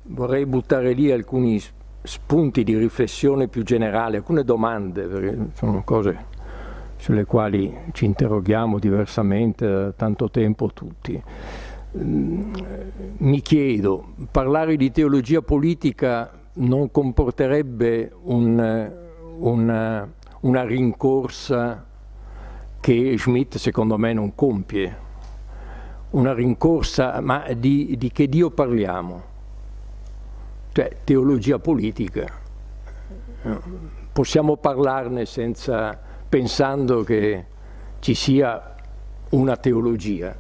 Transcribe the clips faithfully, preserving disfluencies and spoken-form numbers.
vorrei buttare lì alcuni spunti di riflessione più generale, alcune domande, perché sono cose sulle quali ci interroghiamo diversamente da tanto tempo tutti. Mi chiedo, parlare di teologia politica non comporterebbe un, una, una rincorsa che Schmitt secondo me non compie? Una rincorsa, ma di, di che Dio parliamo? Cioè, teologia politica. Possiamo parlarne senza, pensando che ci sia una teologia.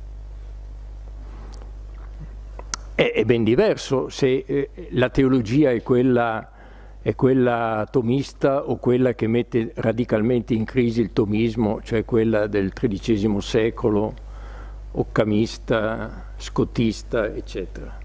È, è ben diverso se eh, la teologia è quella, è quella tomista o quella che mette radicalmente in crisi il tomismo, cioè quella del tredicesimo secolo, occamista, scottista, eccetera.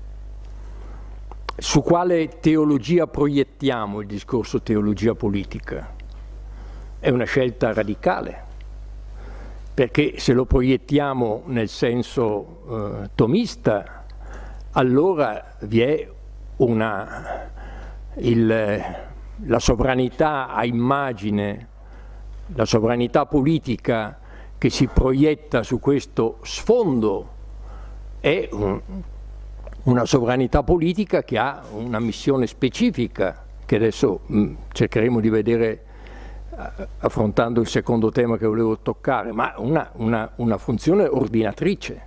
Su quale teologia proiettiamo il discorso teologia politica? È una scelta radicale, perché se lo proiettiamo nel senso eh, tomista, allora vi è una, il, la sovranità a immagine, la sovranità politica che si proietta su questo sfondo è un, una sovranità politica che ha una missione specifica, che adesso mh, cercheremo di vedere affrontando il secondo tema che volevo toccare, ma una, una, una funzione ordinatrice,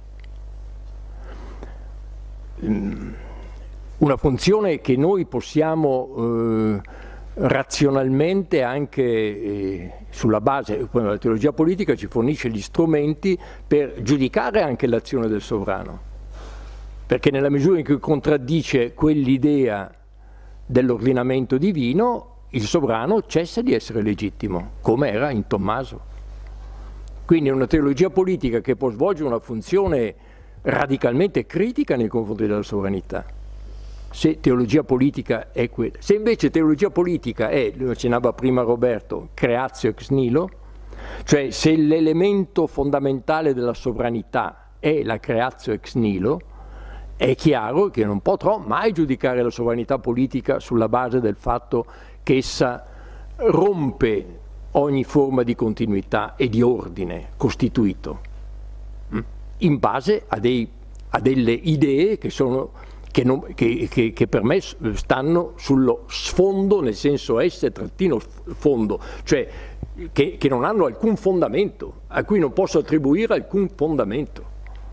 una funzione che noi possiamo eh, razionalmente anche eh, sulla base, la teologia politica ci fornisce gli strumenti per giudicare anche l'azione del sovrano, perché nella misura in cui contraddice quell'idea dell'ordinamento divino, il sovrano cessa di essere legittimo, come era in Tommaso. Quindi è una teologia politica che può svolgere una funzione radicalmente critica nei confronti della sovranità. Se teologia politica è quella. Se invece teologia politica è, lo accennava prima Roberto, creatio ex nihilo, cioè se l'elemento fondamentale della sovranità è la creatio ex nihilo, è chiaro che non potrò mai giudicare la sovranità politica sulla base del fatto che essa rompe ogni forma di continuità e di ordine costituito, in base a, dei, a delle idee che, sono, che, non, che, che, che per me stanno sullo sfondo, nel senso S trattino fondo, cioè che, che non hanno alcun fondamento, a cui non posso attribuire alcun fondamento.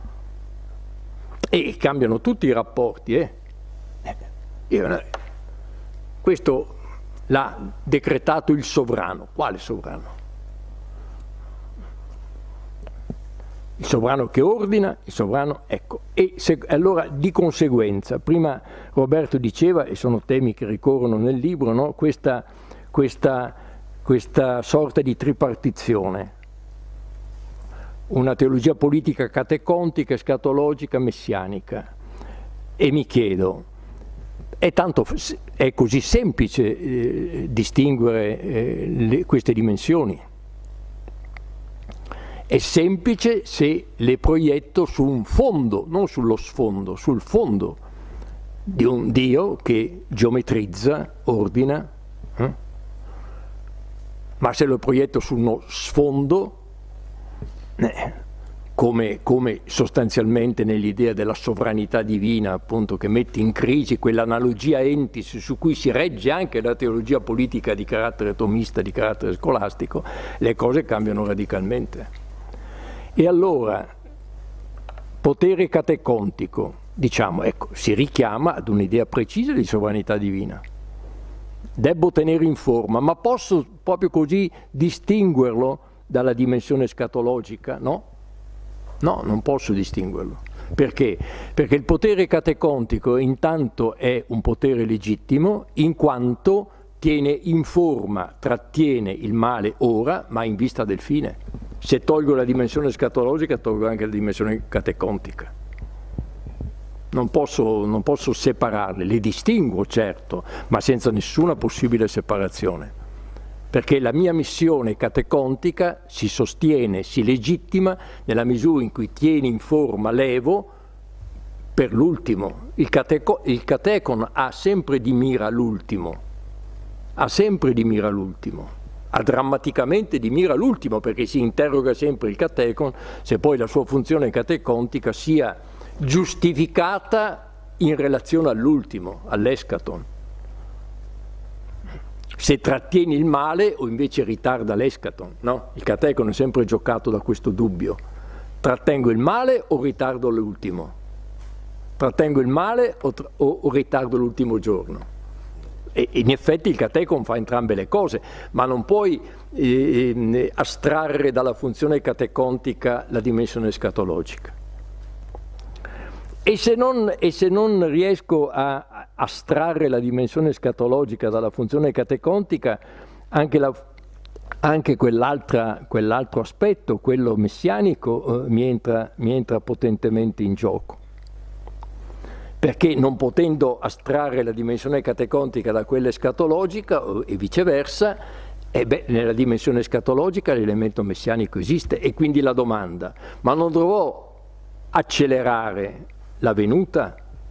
E cambiano tutti i rapporti. Eh? Questo l'ha decretato il sovrano. Quale sovrano? Il sovrano che ordina, il sovrano, ecco. E se, allora di conseguenza, prima Roberto diceva, e sono temi che ricorrono nel libro, no? questa, questa, questa sorta di tripartizione. Una teologia politica catecontica, escatologica, messianica. E mi chiedo, è, tanto, è così semplice eh, distinguere eh, le, queste dimensioni? È semplice se le proietto su un fondo, non sullo sfondo, sul fondo di un Dio che geometrizza, ordina, eh? Ma se lo proietto su uno sfondo, eh, come, come sostanzialmente nell'idea della sovranità divina, appunto, che mette in crisi quell'analogia entis su cui si regge anche la teologia politica di carattere tomista, di carattere scolastico, le cose cambiano radicalmente. E allora, potere catecontico, diciamo, ecco, si richiama ad un'idea precisa di sovranità divina. Debbo tenere in forma, ma posso proprio così distinguerlo dalla dimensione escatologica? No? No, non posso distinguerlo. Perché? Perché il potere catecontico intanto è un potere legittimo, in quanto tiene in forma, trattiene il male ora, ma in vista del fine. Se tolgo la dimensione escatologica, tolgo anche la dimensione catecontica. Non posso, non posso separarle, le distinguo certo, ma senza nessuna possibile separazione. Perché la mia missione catecontica si sostiene, si legittima nella misura in cui tiene in forma l'evo per l'ultimo. Il, cateco, il catecon ha sempre di mira l'ultimo, ha sempre di mira l'ultimo, ha drammaticamente di mira l'ultimo, perché si interroga sempre il catecon se poi la sua funzione catecontica sia giustificata in relazione all'ultimo, all'eschaton. Se trattieni il male o invece ritarda l'eschaton, no? Il catecon è sempre giocato da questo dubbio. Trattengo il male o ritardo l'ultimo? Trattengo il male o, o, o ritardo l'ultimo giorno? E in effetti il catecon fa entrambe le cose, ma non puoi eh, astrarre dalla funzione catecontica la dimensione escatologica. E se non, e se non riesco a astrarre la dimensione escatologica dalla funzione catecontica, anche, la, anche quell'altro aspetto, quello messianico, eh, mi, entra, mi entra potentemente in gioco. Perché non potendo astrarre la dimensione catecontica da quella escatologica e viceversa, eh beh, nella dimensione escatologica l'elemento messianico esiste, e quindi la domanda: ma non dovrò accelerare la venuta?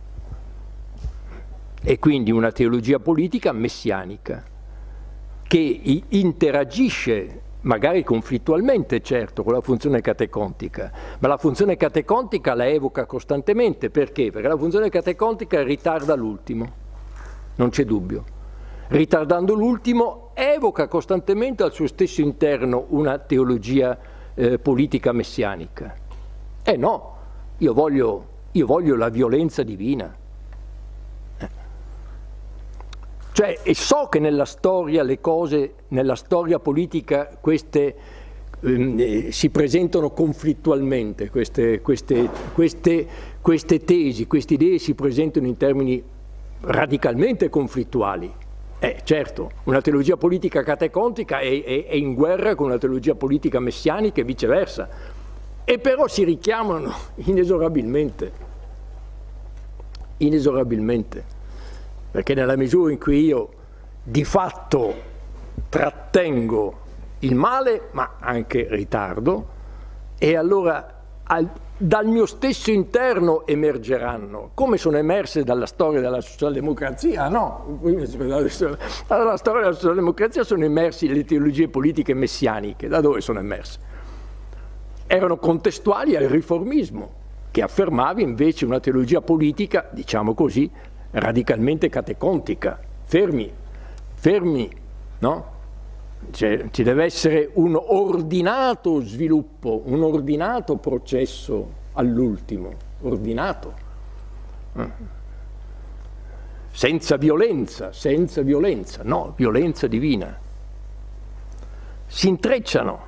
E quindi una teologia politica messianica che interagisce magari conflittualmente, certo, con la funzione catecontica, ma la funzione catecontica la evoca costantemente. Perché? Perché la funzione catecontica ritarda l'ultimo, non c'è dubbio. Ritardando l'ultimo evoca costantemente al suo stesso interno una teologia eh, politica messianica. Eh no, io voglio, io voglio la violenza divina. Cioè, e so che nella storia le cose, nella storia politica, queste eh, si presentano conflittualmente, queste, queste, queste, queste tesi, queste idee si presentano in termini radicalmente conflittuali. Eh, certo, una teologia politica catecontica è, è, è in guerra con una teologia politica messianica e viceversa, e però si richiamano inesorabilmente, inesorabilmente. Perché nella misura in cui io di fatto trattengo il male, ma anche ritardo, e allora al, dal mio stesso interno emergeranno, come sono emerse dalla storia della socialdemocrazia, no? Dalla storia della socialdemocrazia sono emerse le teologie politiche messianiche. Da dove sono emerse? Erano contestuali al riformismo, che affermava invece una teologia politica, diciamo così, radicalmente catecontica. Fermi, fermi, no? Cioè, ci deve essere un ordinato sviluppo, un ordinato processo all'ultimo, ordinato, senza violenza, senza violenza, no, violenza divina. Si intrecciano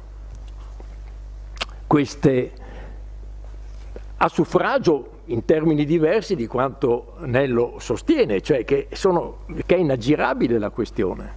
queste a suffragio in termini diversi di quanto Nello sostiene, cioè che, sono, che è inaggirabile la questione.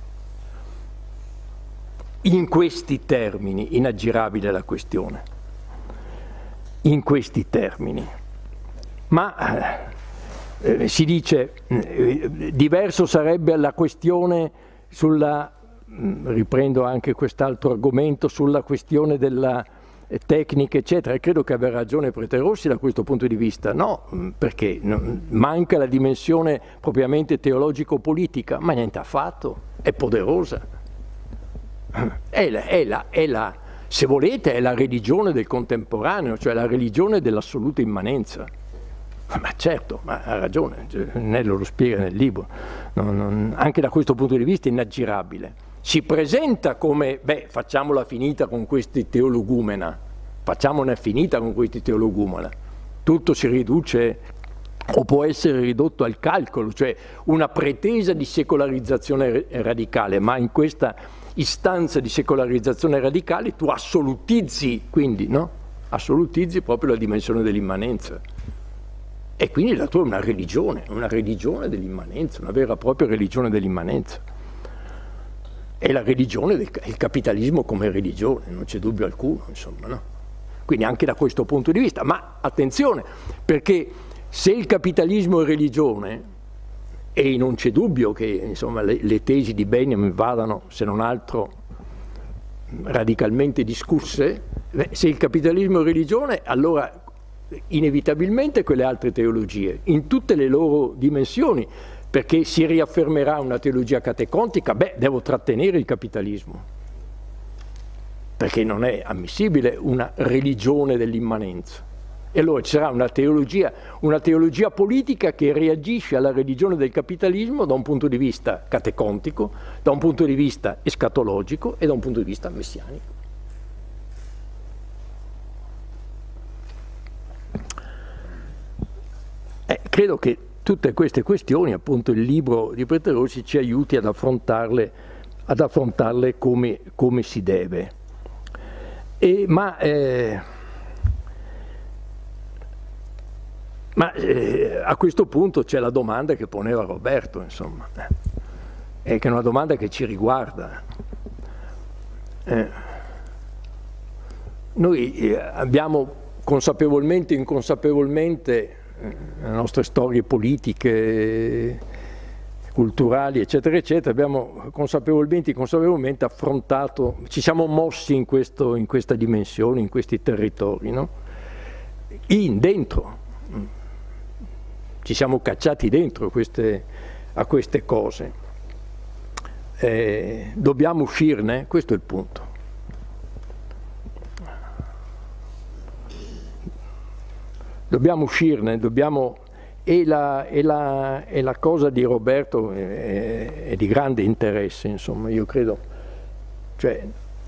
In questi termini, inaggirabile la questione. In questi termini. Ma eh, si dice, eh, diverso sarebbe la questione sulla, riprendo anche quest'altro argomento, sulla questione della tecniche eccetera, e credo che abbia ragione Preterossi da questo punto di vista. No, perché manca la dimensione propriamente teologico-politica, ma niente affatto, è poderosa, è la, è la, è la, se volete, è la religione del contemporaneo, cioè la religione dell'assoluta immanenza. Ma certo, ma ha ragione, Nello lo spiega nel libro, non, non, anche da questo punto di vista è inaggirabile. Si presenta come, beh, facciamola finita con questi teologumena, facciamone finita con questi teologumena. Tutto si riduce o può essere ridotto al calcolo, cioè una pretesa di secolarizzazione radicale, ma in questa istanza di secolarizzazione radicale tu assolutizzi, quindi, no? Assolutizzi proprio la dimensione dell'immanenza. E quindi la tua è una religione, una religione dell'immanenza, una vera e propria religione dell'immanenza. È la religione, del, il capitalismo come religione, non c'è dubbio alcuno, insomma, no? Quindi anche da questo punto di vista, ma attenzione, perché se il capitalismo è religione, e non c'è dubbio che insomma, le, le tesi di Benjamin vadano, se non altro, radicalmente discusse, beh, se il capitalismo è religione, allora inevitabilmente quelle altre teologie, in tutte le loro dimensioni, perché si riaffermerà una teologia catecontica, beh, devo trattenere il capitalismo, perché non è ammissibile una religione dell'immanenza. E allora ci sarà una teologia, una teologia politica che reagisce alla religione del capitalismo da un punto di vista catecontico, da un punto di vista escatologico e da un punto di vista messianico. Eh, credo che tutte queste questioni, appunto, il libro di Preterossi ci aiuti ad affrontarle, ad affrontarle come, come si deve. E, ma eh, ma eh, a questo punto c'è la domanda che poneva Roberto, insomma, eh, che è una domanda che ci riguarda. Eh, noi eh, abbiamo consapevolmente e inconsapevolmente le nostre storie politiche, culturali, eccetera, eccetera, abbiamo consapevolmente e inconsapevolmente affrontato, ci siamo mossi in, questo, in questa dimensione, in questi territori, no? In, dentro, ci siamo cacciati dentro queste, a queste cose. Eh, dobbiamo uscirne? Questo è il punto. Dobbiamo uscirne, dobbiamo, e, la, e, la, e la cosa di Roberto è, è di grande interesse, insomma, io credo, cioè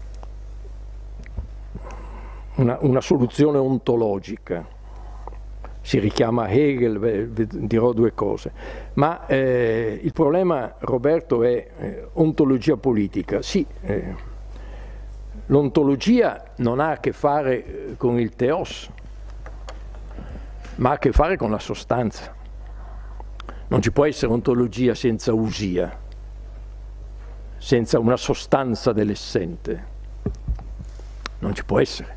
una, una soluzione ontologica, si richiama Hegel, beh, dirò due cose, ma eh, il problema, Roberto, è eh, ontologia politica. Sì, eh, l'ontologia non ha a che fare con il theos, ma ha a che fare con la sostanza. Non ci può essere ontologia senza usia, senza una sostanza dell'essente. Non ci può essere.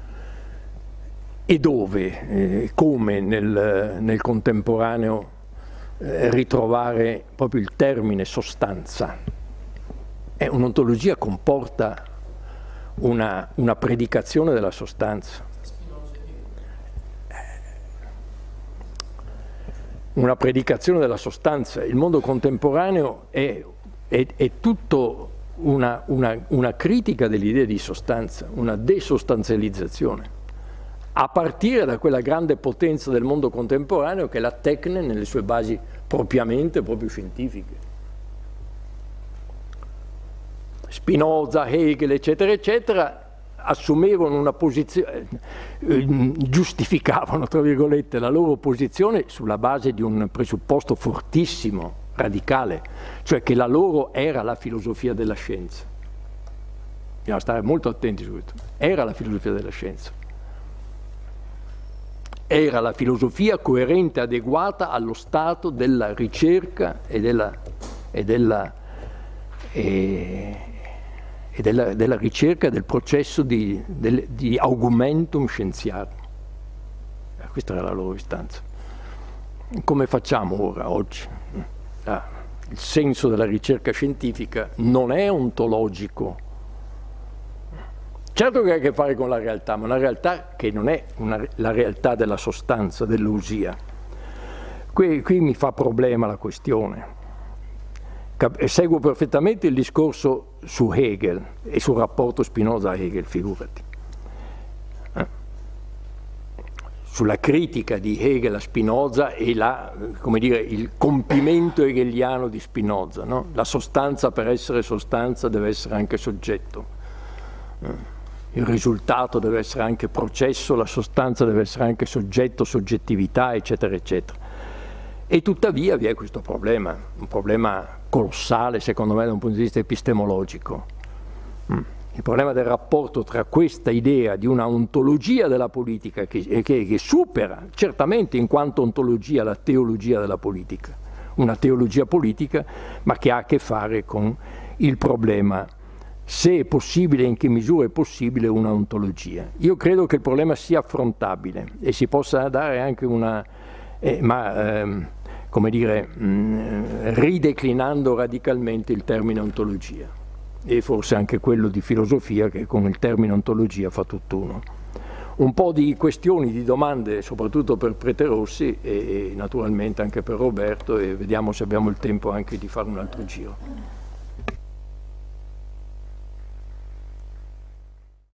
E dove, eh, come nel, nel contemporaneo eh, ritrovare proprio il termine sostanza? Eh, un'ontologia comporta una, una predicazione della sostanza. Una predicazione della sostanza. Il mondo contemporaneo è, è, è tutto una, una, una critica dell'idea di sostanza, una desostanzializzazione, a partire da quella grande potenza del mondo contemporaneo che è la tecne nelle sue basi propriamente proprio scientifiche. Spinoza, Hegel, eccetera, eccetera, assumevano una posizione, eh, giustificavano, tra virgolette, la loro posizione sulla base di un presupposto fortissimo, radicale, cioè che la loro era la filosofia della scienza. Bisogna stare molto attenti su questo. Era la filosofia della scienza. Era la filosofia coerente, adeguata allo stato della ricerca e della, e della e, e della, della ricerca del processo di, del, di augmentum scienziarum. Questa era la loro istanza. Come facciamo ora, oggi? Ah, il senso della ricerca scientifica non è ontologico. Certo che ha a che fare con la realtà, ma una realtà che non è una, la realtà della sostanza, dell'usia. Qui, qui mi fa problema la questione. Seguo perfettamente il discorso su Hegel e sul rapporto Spinoza-Hegel, figurati. Eh? Sulla critica di Hegel a Spinoza e la, come dire, il compimento hegeliano di Spinoza, no? La sostanza, per essere sostanza, deve essere anche soggetto. Eh? Il risultato deve essere anche processo, la sostanza deve essere anche soggetto, soggettività, eccetera, eccetera. E tuttavia vi è questo problema, un problema colossale secondo me da un punto di vista epistemologico. Il problema del rapporto tra questa idea di una ontologia della politica che, che, che supera certamente in quanto ontologia la teologia della politica, una teologia politica, ma che ha a che fare con il problema se è possibile e in che misura è possibile una ontologia. Io credo che il problema sia affrontabile e si possa dare anche una... Eh, ma, ehm, come dire, mh, rideclinando radicalmente il termine ontologia e forse anche quello di filosofia che con il termine ontologia fa tutt'uno. un po' di questioni, di domande, soprattutto per Preterossi e, e naturalmente anche per Roberto, e vediamo se abbiamo il tempo anche di fare un altro giro.